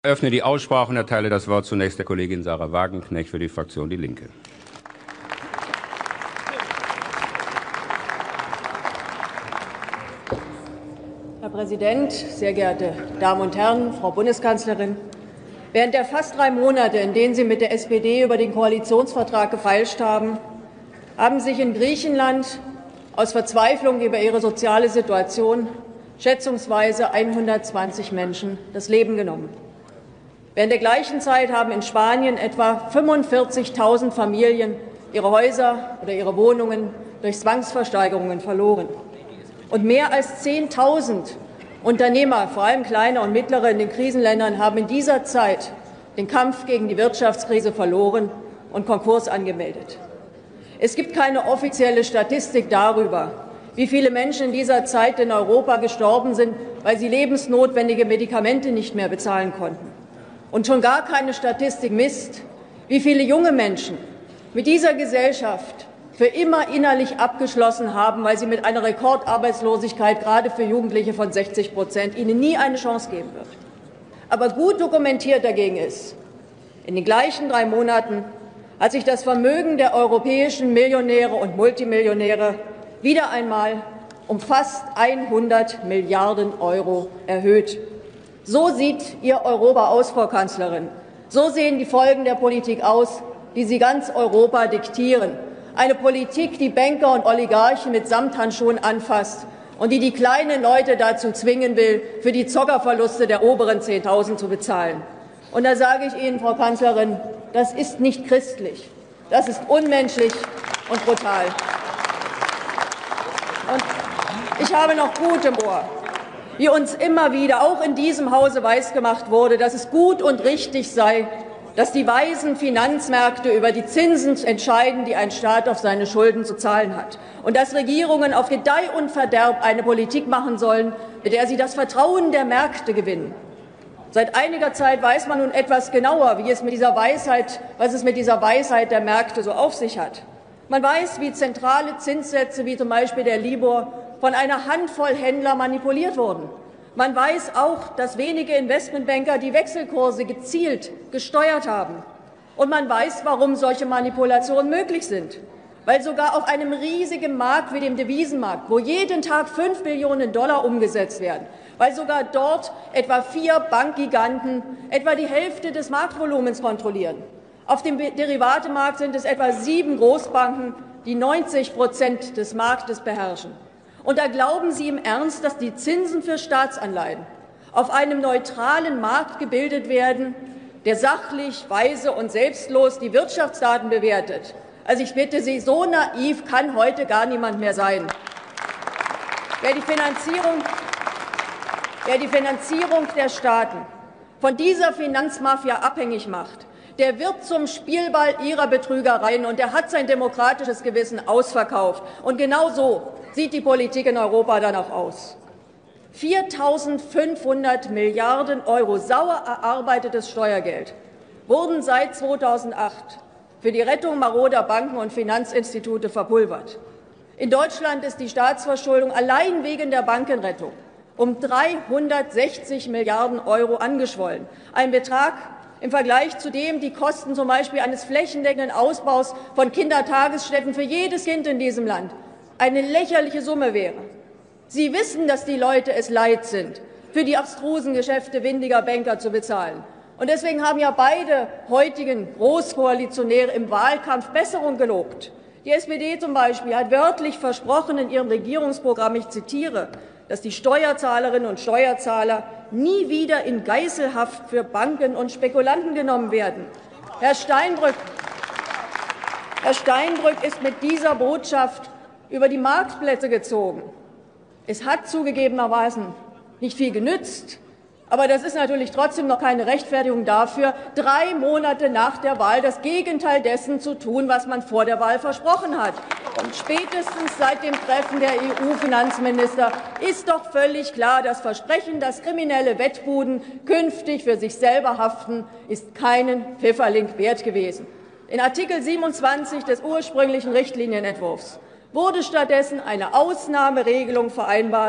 eröffne die Aussprache und erteile das Wort zunächst der Kollegin Sarah Wagenknecht für die Fraktion Die Linke. Herr Präsident, sehr geehrte Damen und Herren, Frau Bundeskanzlerin! Während der fast 3 Monate, in denen Sie mit der SPD über den Koalitionsvertrag gefeilscht haben, haben sich in Griechenland aus Verzweiflung über ihre soziale Situation schätzungsweise 120 Menschen das Leben genommen. Während der gleichen Zeit haben in Spanien etwa 45.000 Familien ihre Häuser oder ihre Wohnungen durch Zwangsversteigerungen verloren. Und mehr als 10.000 Unternehmer, vor allem kleine und mittlere in den Krisenländern, haben in dieser Zeit den Kampf gegen die Wirtschaftskrise verloren und Konkurs angemeldet. Es gibt keine offizielle Statistik darüber, wie viele Menschen in dieser Zeit in Europa gestorben sind, weil sie lebensnotwendige Medikamente nicht mehr bezahlen konnten. Und schon gar keine Statistik misst, wie viele junge Menschen mit dieser Gesellschaft für immer innerlich abgeschlossen haben, weil sie mit einer Rekordarbeitslosigkeit, gerade für Jugendliche von 60%, ihnen nie eine Chance geben wird. Aber gut dokumentiert dagegen ist, in den gleichen 3 Monaten hat sich das Vermögen der europäischen Millionäre und Multimillionäre wieder einmal um fast 100 Milliarden € erhöht. So sieht Ihr Europa aus, Frau Kanzlerin. So sehen die Folgen der Politik aus, die Sie ganz Europa diktieren. Eine Politik, die Banker und Oligarchen mit Samthandschuhen anfasst und die kleinen Leute dazu zwingen will, für die Zockerverluste der oberen 10.000 zu bezahlen. Und da sage ich Ihnen, Frau Kanzlerin, das ist nicht christlich. Das ist unmenschlich und brutal. Und ich habe noch gut im Ohr, wie uns immer wieder, auch in diesem Hause, weisgemacht wurde, dass es gut und richtig sei, dass die weisen Finanzmärkte über die Zinsen entscheiden, die ein Staat auf seine Schulden zu zahlen hat, und dass Regierungen auf Gedeih und Verderb eine Politik machen sollen, mit der sie das Vertrauen der Märkte gewinnen. Seit einiger Zeit weiß man nun etwas genauer, was es mit dieser Weisheit der Märkte so auf sich hat. Man weiß, wie zentrale Zinssätze, wie zum Beispiel der Libor, von einer Handvoll Händler manipuliert wurden. Man weiß auch, dass wenige Investmentbanker die Wechselkurse gezielt gesteuert haben. Und man weiß, warum solche Manipulationen möglich sind. Weil sogar auf einem riesigen Markt wie dem Devisenmarkt, wo jeden Tag 5 Billionen $ umgesetzt werden, weil sogar dort etwa 4 Bankgiganten etwa die Hälfte des Marktvolumens kontrollieren. Auf dem Derivatemarkt sind es etwa 7 Großbanken, die 90% des Marktes beherrschen. Und da glauben Sie im Ernst, dass die Zinsen für Staatsanleihen auf einem neutralen Markt gebildet werden, der sachlich, weise und selbstlos die Wirtschaftsdaten bewertet? Also ich bitte Sie, so naiv kann heute gar niemand mehr sein. Wer die Finanzierung der Staaten von dieser Finanzmafia abhängig macht, der wird zum Spielball ihrer Betrügereien, und der hat sein demokratisches Gewissen ausverkauft. Und genau so sieht die Politik in Europa dann auch aus. 4.500 Milliarden € sauer erarbeitetes Steuergeld wurden seit 2008 für die Rettung maroder Banken und Finanzinstitute verpulvert. In Deutschland ist die Staatsverschuldung allein wegen der Bankenrettung um 360 Milliarden € angeschwollen. Ein Betrag, im Vergleich zu dem die Kosten zum Beispiel eines flächendeckenden Ausbaus von Kindertagesstätten für jedes Kind in diesem Land eine lächerliche Summe wäre. Sie wissen, dass die Leute es leid sind, für die abstrusen Geschäfte windiger Banker zu bezahlen. Und deswegen haben ja beide heutigen Großkoalitionäre im Wahlkampf Besserung gelobt. Die SPD zum Beispiel hat wörtlich versprochen in ihrem Regierungsprogramm, ich zitiere, dass die Steuerzahlerinnen und Steuerzahler nie wieder in Geiselhaft für Banken und Spekulanten genommen werden. Herr Steinbrück ist mit dieser Botschaft über die Marktplätze gezogen. Es hat zugegebenermaßen nicht viel genützt, aber das ist natürlich trotzdem noch keine Rechtfertigung dafür, 3 Monate nach der Wahl das Gegenteil dessen zu tun, was man vor der Wahl versprochen hat. Und spätestens seit dem Treffen der EU-Finanzminister ist doch völlig klar, das Versprechen, dass kriminelle Wettbuden künftig für sich selber haften, ist keinen Pfifferling wert gewesen. In Artikel 27 des ursprünglichen Richtlinienentwurfs wurde stattdessen eine Ausnahmeregelung vereinbart,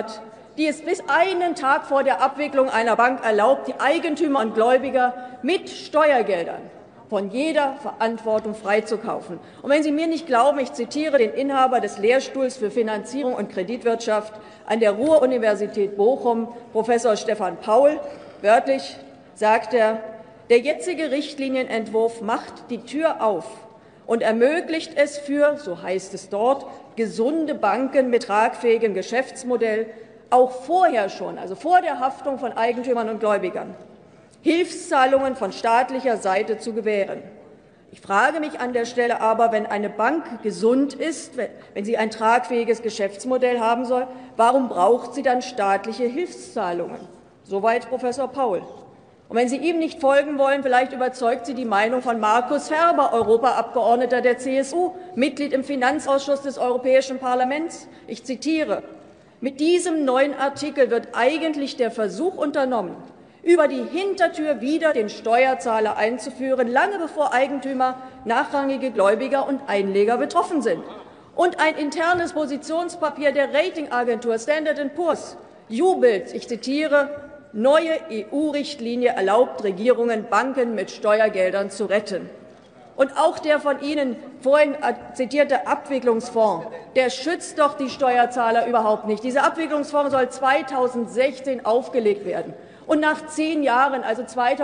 die es bis einen Tag vor der Abwicklung einer Bank erlaubt, die Eigentümer und Gläubiger mit Steuergeldern von jeder Verantwortung freizukaufen. Und wenn Sie mir nicht glauben, ich zitiere den Inhaber des Lehrstuhls für Finanzierung und Kreditwirtschaft an der Ruhr-Universität Bochum, Professor Stefan Paul. Wörtlich sagt er, der jetzige Richtlinienentwurf macht die Tür auf und ermöglicht es für, so heißt es dort, gesunde Banken mit tragfähigem Geschäftsmodell auch vorher schon, also vor der Haftung von Eigentümern und Gläubigern, Hilfszahlungen von staatlicher Seite zu gewähren. Ich frage mich an der Stelle aber, wenn eine Bank gesund ist, wenn sie ein tragfähiges Geschäftsmodell haben soll, warum braucht sie dann staatliche Hilfszahlungen? Soweit Professor Paul. Und wenn Sie ihm nicht folgen wollen, vielleicht überzeugt Sie die Meinung von Markus Ferber, Europaabgeordneter der CSU, Mitglied im Finanzausschuss des Europäischen Parlaments. Ich zitiere: Mit diesem neuen Artikel wird eigentlich der Versuch unternommen, über die Hintertür wieder den Steuerzahler einzuführen, lange bevor Eigentümer, nachrangige Gläubiger und Einleger betroffen sind. Und ein internes Positionspapier der Ratingagentur Standard & Poor's jubelt, ich zitiere, neue EU-Richtlinie erlaubt Regierungen, Banken mit Steuergeldern zu retten. Und auch der von Ihnen vorhin zitierte Abwicklungsfonds, der schützt doch die Steuerzahler überhaupt nicht. Dieser Abwicklungsfonds soll 2016 aufgelegt werden. Und nach 10 Jahren, also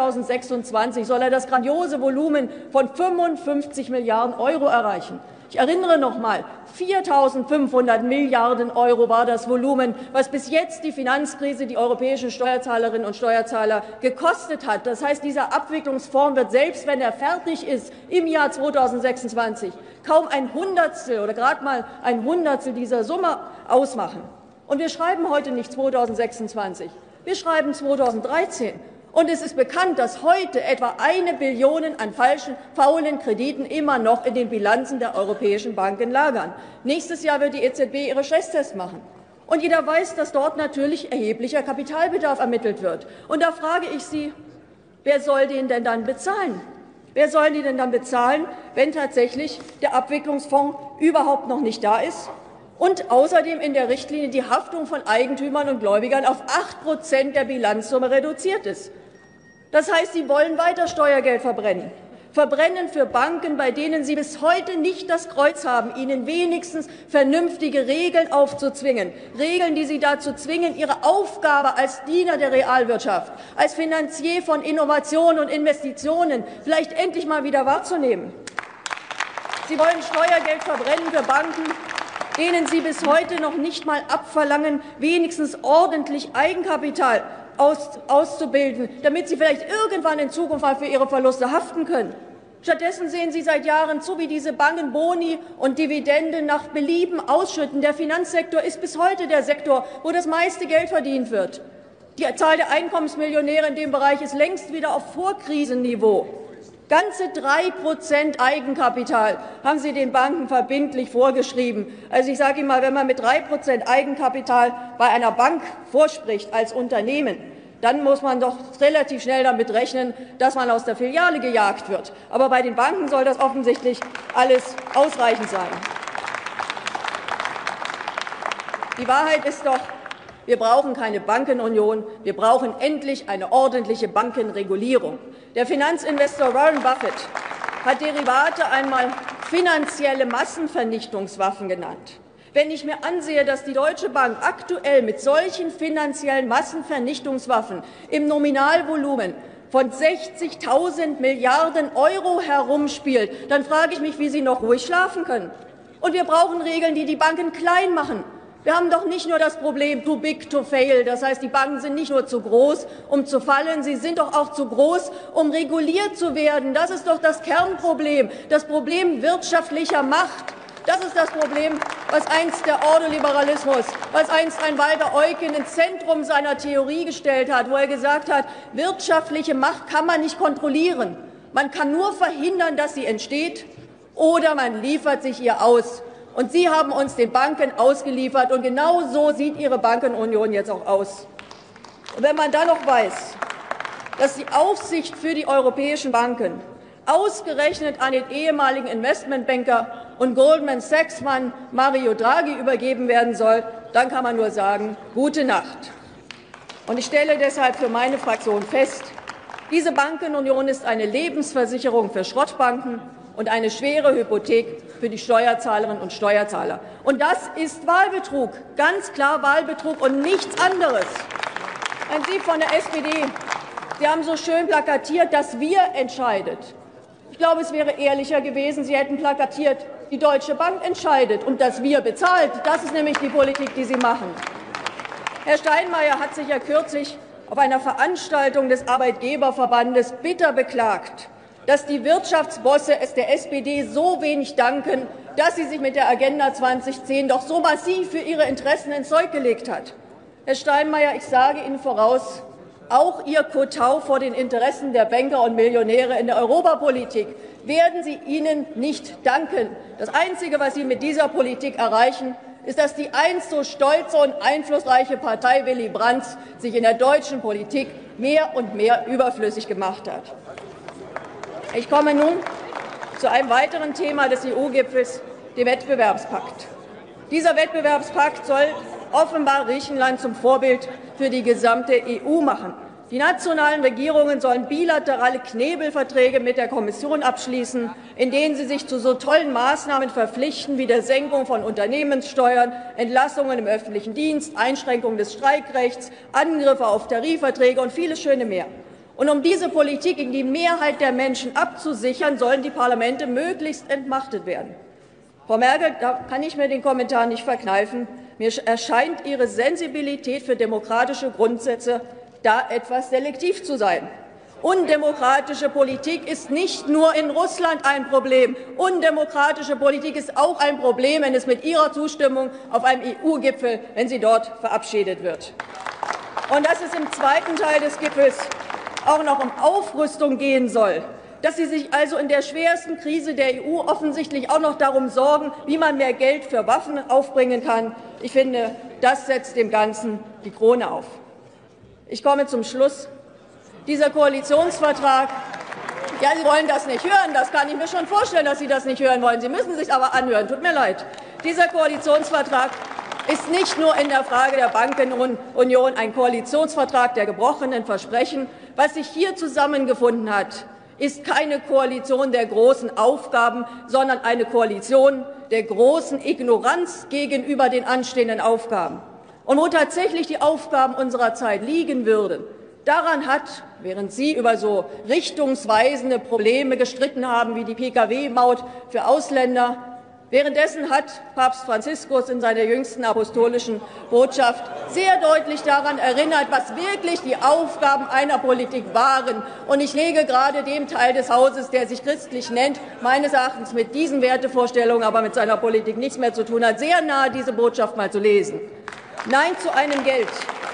2026, soll er das grandiose Volumen von 55 Milliarden € erreichen. Ich erinnere noch einmal, 4.500 Milliarden € war das Volumen, was bis jetzt die Finanzkrise die europäischen Steuerzahlerinnen und Steuerzahler gekostet hat. Das heißt, dieser Abwicklungsfonds wird, selbst wenn er fertig ist im Jahr 2026, kaum ein Hundertstel oder gerade mal ein Hundertstel dieser Summe ausmachen. Und wir schreiben heute nicht 2026. Wir schreiben 2013, und es ist bekannt, dass heute etwa 1 Billion an falschen, faulen Krediten immer noch in den Bilanzen der europäischen Banken lagern. Nächstes Jahr wird die EZB ihre Stresstests machen. Und jeder weiß, dass dort natürlich erheblicher Kapitalbedarf ermittelt wird. Und da frage ich Sie, wer soll den denn dann bezahlen? Wer soll die denn dann bezahlen, wenn tatsächlich der Abwicklungsfonds überhaupt noch nicht da ist? Und außerdem in der Richtlinie die Haftung von Eigentümern und Gläubigern auf 8% der Bilanzsumme reduziert ist. Das heißt, Sie wollen weiter Steuergeld verbrennen. Verbrennen für Banken, bei denen Sie bis heute nicht das Kreuz haben, ihnen wenigstens vernünftige Regeln aufzuzwingen. Regeln, die Sie dazu zwingen, ihre Aufgabe als Diener der Realwirtschaft, als Finanzier von Innovation und Investitionen vielleicht endlich mal wieder wahrzunehmen. Sie wollen Steuergeld verbrennen für Banken, denen Sie bis heute noch nicht mal abverlangen, wenigstens ordentlich Eigenkapital auszubilden, damit sie vielleicht irgendwann in Zukunft mal für ihre Verluste haften können. Stattdessen sehen Sie seit Jahren zu, wie diese Banken Boni und Dividenden nach Belieben ausschütten. Der Finanzsektor ist bis heute der Sektor, wo das meiste Geld verdient wird. Die Zahl der Einkommensmillionäre in dem Bereich ist längst wieder auf Vorkrisenniveau. Ganze 3% Eigenkapital haben Sie den Banken verbindlich vorgeschrieben. Also ich sage Ihnen mal, wenn man mit 3% Eigenkapital bei einer Bank vorspricht als Unternehmen, dann muss man doch relativ schnell damit rechnen, dass man aus der Filiale gejagt wird. Aber bei den Banken soll das offensichtlich alles ausreichend sein. Die Wahrheit ist doch, wir brauchen keine Bankenunion, wir brauchen endlich eine ordentliche Bankenregulierung. Der Finanzinvestor Warren Buffett hat Derivate einmal finanzielle Massenvernichtungswaffen genannt. Wenn ich mir ansehe, dass die Deutsche Bank aktuell mit solchen finanziellen Massenvernichtungswaffen im Nominalvolumen von 60.000 Milliarden € herumspielt, dann frage ich mich, wie sie noch ruhig schlafen können. Und wir brauchen Regeln, die die Banken klein machen. Wir haben doch nicht nur das Problem too big to fail, das heißt, die Banken sind nicht nur zu groß, um zu fallen, sie sind doch auch zu groß, um reguliert zu werden. Das ist doch das Kernproblem, das Problem wirtschaftlicher Macht. Das ist das Problem, was einst der Ordoliberalismus, was einst ein Walter Eucken ins Zentrum seiner Theorie gestellt hat, wo er gesagt hat, wirtschaftliche Macht kann man nicht kontrollieren. Man kann nur verhindern, dass sie entsteht, oder man liefert sich ihr aus. Und Sie haben uns den Banken ausgeliefert, und genau so sieht Ihre Bankenunion jetzt auch aus. Und wenn man dann noch weiß, dass die Aufsicht für die europäischen Banken ausgerechnet an den ehemaligen Investmentbanker und Goldman Sachs-Mann Mario Draghi übergeben werden soll, dann kann man nur sagen, gute Nacht. Und ich stelle deshalb für meine Fraktion fest, diese Bankenunion ist eine Lebensversicherung für Schrottbanken und eine schwere Hypothek für die Steuerzahlerinnen und Steuerzahler. Und das ist Wahlbetrug, ganz klar Wahlbetrug und nichts anderes. Und Sie von der SPD, Sie haben so schön plakatiert, dass wir entscheidet. Ich glaube, es wäre ehrlicher gewesen, Sie hätten plakatiert, die Deutsche Bank entscheidet und dass wir bezahlt. Das ist nämlich die Politik, die Sie machen. Herr Steinmeier hat sich ja kürzlich auf einer Veranstaltung des Arbeitgeberverbandes bitter beklagt, dass die Wirtschaftsbosse es der SPD so wenig danken, dass sie sich mit der Agenda 2010 doch so massiv für ihre Interessen ins Zeug gelegt hat. Herr Steinmeier, ich sage Ihnen voraus, auch Ihr Kotau vor den Interessen der Banker und Millionäre in der Europapolitik werden Sie ihnen nicht danken. Das Einzige, was Sie mit dieser Politik erreichen, ist, dass die einst so stolze und einflussreiche Partei Willy Brandt sich in der deutschen Politik mehr und mehr überflüssig gemacht hat. Ich komme nun zu einem weiteren Thema des EU-Gipfels, dem Wettbewerbspakt. Dieser Wettbewerbspakt soll offenbar Griechenland zum Vorbild für die gesamte EU machen. Die nationalen Regierungen sollen bilaterale Knebelverträge mit der Kommission abschließen, in denen sie sich zu so tollen Maßnahmen verpflichten wie der Senkung von Unternehmenssteuern, Entlassungen im öffentlichen Dienst, Einschränkung des Streikrechts, Angriffe auf Tarifverträge und vieles Schöne mehr. Und um diese Politik gegen die Mehrheit der Menschen abzusichern, sollen die Parlamente möglichst entmachtet werden. Frau Merkel, da kann ich mir den Kommentar nicht verkneifen. Mir erscheint Ihre Sensibilität für demokratische Grundsätze da etwas selektiv zu sein. Undemokratische Politik ist nicht nur in Russland ein Problem. Undemokratische Politik ist auch ein Problem, wenn es mit Ihrer Zustimmung auf einem EU-Gipfel, wenn sie dort verabschiedet wird. Und dass es im zweiten Teil des Gipfels auch noch um Aufrüstung gehen soll, dass Sie sich also in der schwersten Krise der EU offensichtlich auch noch darum sorgen, wie man mehr Geld für Waffen aufbringen kann. Ich finde, das setzt dem Ganzen die Krone auf. Ich komme zum Schluss. Dieser Koalitionsvertrag, ja, Sie wollen das nicht hören, das kann ich mir schon vorstellen, dass Sie das nicht hören wollen. Sie müssen es sich aber anhören, tut mir leid. Dieser Koalitionsvertrag ist nicht nur in der Frage der Bankenunion ein Koalitionsvertrag der gebrochenen Versprechen. Was sich hier zusammengefunden hat, ist keine Koalition der großen Aufgaben, sondern eine Koalition der großen Ignoranz gegenüber den anstehenden Aufgaben. Und wo tatsächlich die Aufgaben unserer Zeit liegen würden, daran hat, während Sie über so richtungsweisende Probleme gestritten haben wie die Pkw-Maut für Ausländer, währenddessen hat Papst Franziskus in seiner jüngsten apostolischen Botschaft sehr deutlich daran erinnert, was wirklich die Aufgaben einer Politik waren. Und ich lege gerade dem Teil des Hauses, der sich christlich nennt, meines Erachtens mit diesen Wertevorstellungen, aber mit seiner Politik nichts mehr zu tun hat, sehr nahe, diese Botschaft mal zu lesen. Nein zu einem Geld.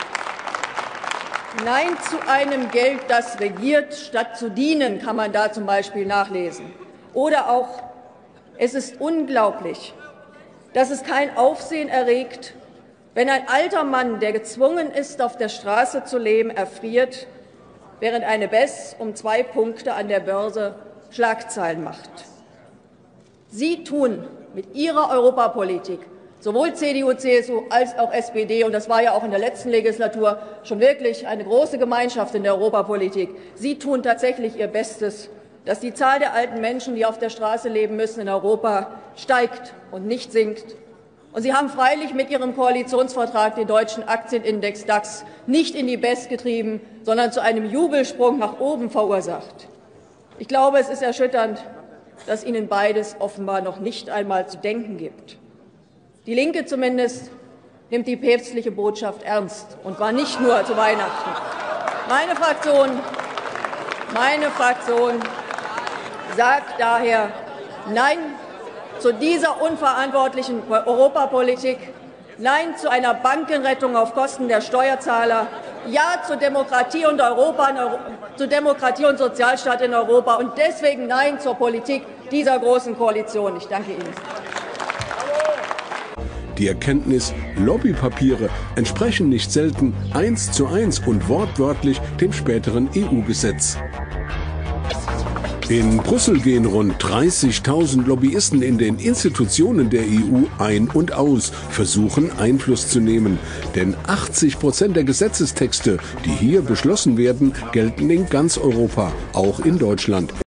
Nein zu einem Geld, das regiert, statt zu dienen, kann man da zum Beispiel nachlesen. Oder auch, es ist unglaublich, dass es kein Aufsehen erregt, wenn ein alter Mann, der gezwungen ist, auf der Straße zu leben, erfriert, während eine BES um 2 Punkte an der Börse Schlagzeilen macht. Sie tun mit Ihrer Europapolitik, sowohl CDU, CSU als auch SPD, und das war ja auch in der letzten Legislatur schon wirklich eine große Gemeinschaft in der Europapolitik, Sie tun tatsächlich Ihr Bestes, dass die Zahl der alten Menschen, die auf der Straße leben müssen in Europa, steigt und nicht sinkt. Und Sie haben freilich mit Ihrem Koalitionsvertrag den deutschen Aktienindex DAX nicht in die BES getrieben, sondern zu einem Jubelsprung nach oben verursacht. Ich glaube, es ist erschütternd, dass Ihnen beides offenbar noch nicht einmal zu denken gibt. Die Linke zumindest nimmt die päpstliche Botschaft ernst, und zwar nicht nur zu Weihnachten. Meine Fraktion sagt daher Nein zu dieser unverantwortlichen Europapolitik, Nein zu einer Bankenrettung auf Kosten der Steuerzahler, Ja zur Demokratie und Sozialstaat in Europa und deswegen Nein zur Politik dieser großen Koalition. Ich danke Ihnen. Die Erkenntnis, Lobbypapiere entsprechen nicht selten 1:1 und wortwörtlich dem späteren EU-Gesetz. In Brüssel gehen rund 30.000 Lobbyisten in den Institutionen der EU ein und aus, versuchen Einfluss zu nehmen. Denn 80% der Gesetzestexte, die hier beschlossen werden, gelten in ganz Europa, auch in Deutschland.